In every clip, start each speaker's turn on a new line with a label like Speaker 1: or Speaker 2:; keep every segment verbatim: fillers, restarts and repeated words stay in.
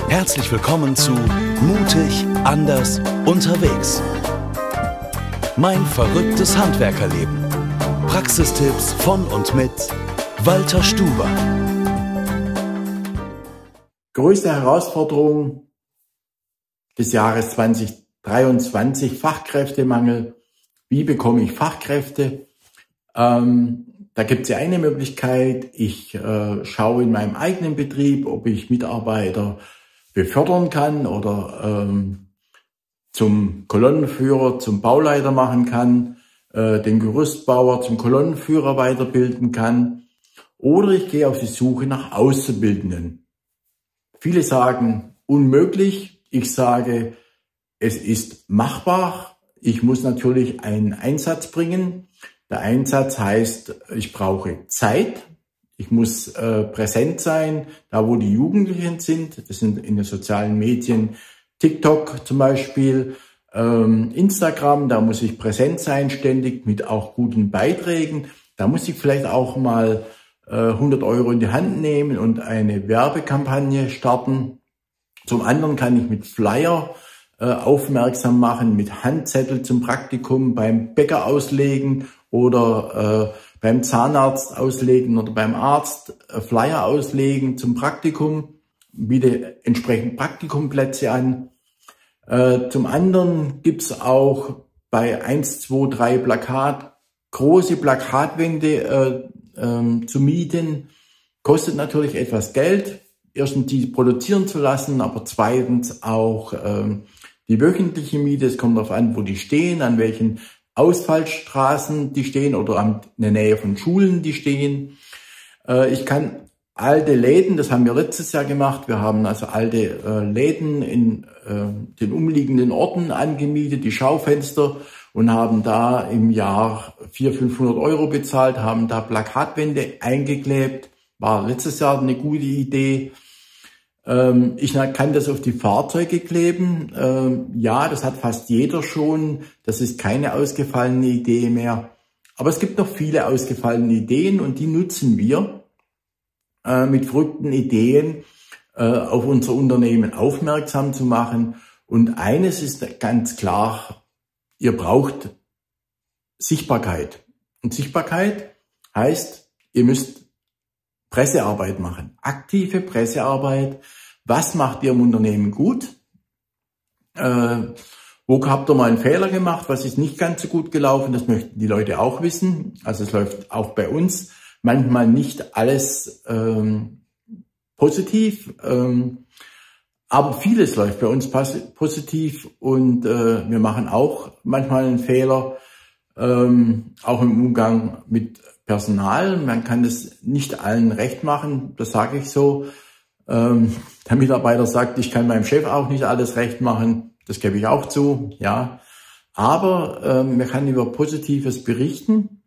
Speaker 1: Herzlich willkommen zu Mutig, anders, unterwegs. Mein verrücktes Handwerkerleben. Praxistipps von und mit Walter Stuber.
Speaker 2: Größte Herausforderung des Jahres zweitausenddreiundzwanzig, Fachkräftemangel. Wie bekomme ich Fachkräfte? Ähm, da gibt es ja eine Möglichkeit. Ich äh, schaue in meinem eigenen Betrieb, ob ich Mitarbeiter befördern kann oder ähm, zum Kolonnenführer, zum Bauleiter machen kann, äh, den Gerüstbauer zum Kolonnenführer weiterbilden kann. Oder ich gehe auf die Suche nach Auszubildenden. Viele sagen unmöglich. Ich sage, es ist machbar. Ich muss natürlich einen Einsatz bringen. Der Einsatz heißt, ich brauche Zeit. Ich muss äh, präsent sein, da wo die Jugendlichen sind. Das sind in den sozialen Medien, TikTok zum Beispiel, ähm, Instagram. Da muss ich präsent sein, ständig mit auch guten Beiträgen. Da muss ich vielleicht auch mal äh, hundert Euro in die Hand nehmen und eine Werbekampagne starten. Zum anderen kann ich mit Flyer äh, aufmerksam machen, mit Handzettel zum Praktikum beim Bäcker auslegen oder äh, beim Zahnarzt auslegen oder beim Arzt äh, Flyer auslegen zum Praktikum, biete entsprechend Praktikumplätze an. Äh, zum anderen gibt's auch bei eins, zwei, drei Plakat große Plakatwände äh, äh, zu mieten. Kostet natürlich etwas Geld, erstens die produzieren zu lassen, aber zweitens auch äh, die wöchentliche Miete. Es kommt darauf an, wo die stehen, an welchen Ausfallstraßen die stehen oder in der Nähe von Schulen die stehen. Ich kann alte Läden, das haben wir letztes Jahr gemacht, wir haben also alte Läden in den umliegenden Orten angemietet, die Schaufenster, und haben da im Jahr vierhundert, fünfhundert Euro bezahlt, haben da Plakatwände eingeklebt. War letztes Jahr eine gute Idee. Ich kann das auf die Fahrzeuge kleben. Ja, das hat fast jeder schon. Das ist keine ausgefallene Idee mehr. Aber es gibt noch viele ausgefallene Ideen und die nutzen wir mit verrückten Ideen auf unser Unternehmen aufmerksam zu machen. Und eines ist ganz klar, ihr braucht Sichtbarkeit. Und Sichtbarkeit heißt, ihr müsst Pressearbeit machen, aktive Pressearbeit. Was macht ihr im Unternehmen gut? Äh, wo habt ihr mal einen Fehler gemacht? Was ist nicht ganz so gut gelaufen? Das möchten die Leute auch wissen. Also es läuft auch bei uns manchmal nicht alles ähm, positiv, ähm, aber vieles läuft bei uns positiv und äh, wir machen auch manchmal einen Fehler, ähm, auch im Umgang mit Personal. Man kann das nicht allen recht machen, das sage ich so. Ähm, der Mitarbeiter sagt, ich kann meinem Chef auch nicht alles recht machen, das gebe ich auch zu, ja. Aber ähm, man kann über Positives berichten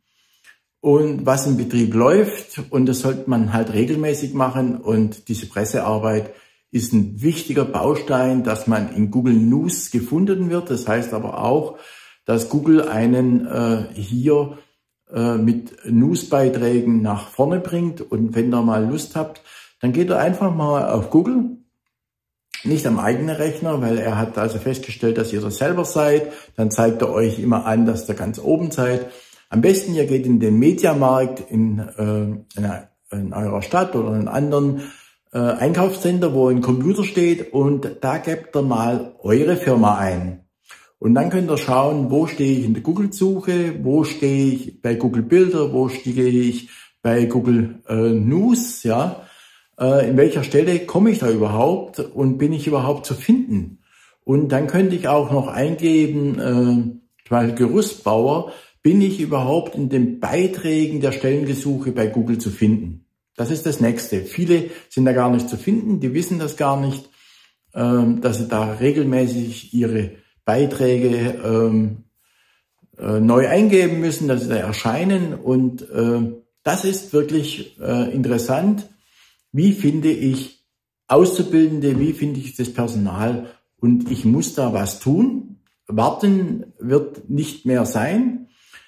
Speaker 2: und was im Betrieb läuft, und das sollte man halt regelmäßig machen, und diese Pressearbeit ist ein wichtiger Baustein, dass man in Google News gefunden wird. Das heißt aber auch, dass Google einen äh, hier mit Newsbeiträgen nach vorne bringt. Und wenn ihr mal Lust habt, dann geht ihr einfach mal auf Google, nicht am eigenen Rechner, weil er hat also festgestellt, dass ihr das selber seid. Dann zeigt er euch immer an, dass ihr ganz oben seid. Am besten ihr geht in den Mediamarkt in, äh, in, in eurer Stadt oder in einem anderen äh, Einkaufscenter, wo ein Computer steht, und da gebt ihr mal eure Firma ein. Und dann könnt ihr schauen, wo stehe ich in der Google-Suche, wo stehe ich bei Google Bilder, wo stehe ich bei Google äh, News, ja. Äh, in welcher Stelle komme ich da überhaupt und bin ich überhaupt zu finden? Und dann könnte ich auch noch eingeben, äh, weil Gerüstbauer, bin ich überhaupt in den Beiträgen der Stellengesuche bei Google zu finden? Das ist das Nächste. Viele sind da gar nicht zu finden, die wissen das gar nicht, äh, dass sie da regelmäßig ihre Beiträge ähm, äh, neu eingeben müssen, dass sie da erscheinen, und äh, das ist wirklich äh, interessant. Wie finde ich Auszubildende, wie finde ich das Personal, und ich muss da was tun. Warten wird nicht mehr sein.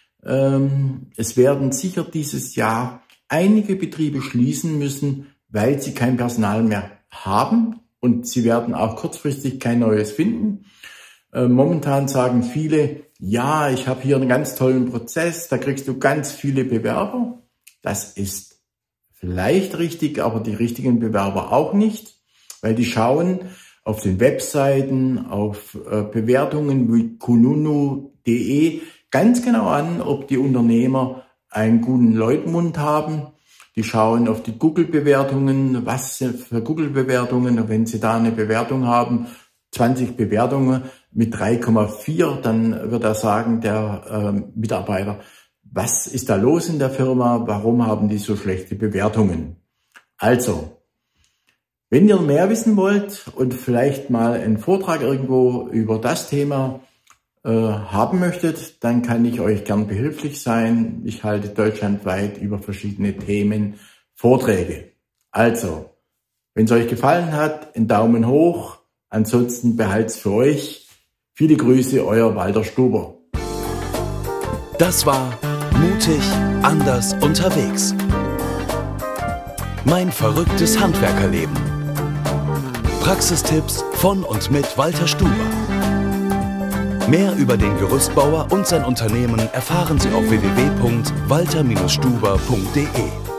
Speaker 2: Ähm, es werden sicher dieses Jahr einige Betriebe schließen müssen, weil sie kein Personal mehr haben und Sie werden auch kurzfristig kein neues finden. Äh, momentan sagen viele, ja, ich habe hier einen ganz tollen Prozess, da kriegst du ganz viele Bewerber. Das ist vielleicht richtig, aber die richtigen Bewerber auch nicht, weil die schauen auf den Webseiten, auf äh, Bewertungen wie kununu punkt de ganz genau an, ob die Unternehmer einen guten Leutmund haben. Die schauen auf die Google-Bewertungen, was sind für Google-Bewertungen. Und wenn Sie da eine Bewertung haben, zwanzig Bewertungen mit drei Komma vier, dann wird er sagen, der äh, Mitarbeiter, was ist da los in der Firma? Warum haben die so schlechte Bewertungen? Also, wenn ihr mehr wissen wollt und vielleicht mal einen Vortrag irgendwo über das Thema äh, haben möchtet, dann kann ich euch gern behilflich sein. Ich halte deutschlandweit über verschiedene Themen Vorträge. Also, wenn es euch gefallen hat, einen Daumen hoch. Ansonsten behalt's für euch. Viele Grüße, euer Walter Stuber.
Speaker 1: Das war Mutig, anders, unterwegs. Mein verrücktes Handwerkerleben. Praxistipps von und mit Walter Stuber. Mehr über den Gerüstbauer und sein Unternehmen erfahren Sie auf w w w punkt walter Bindestrich stuber punkt de.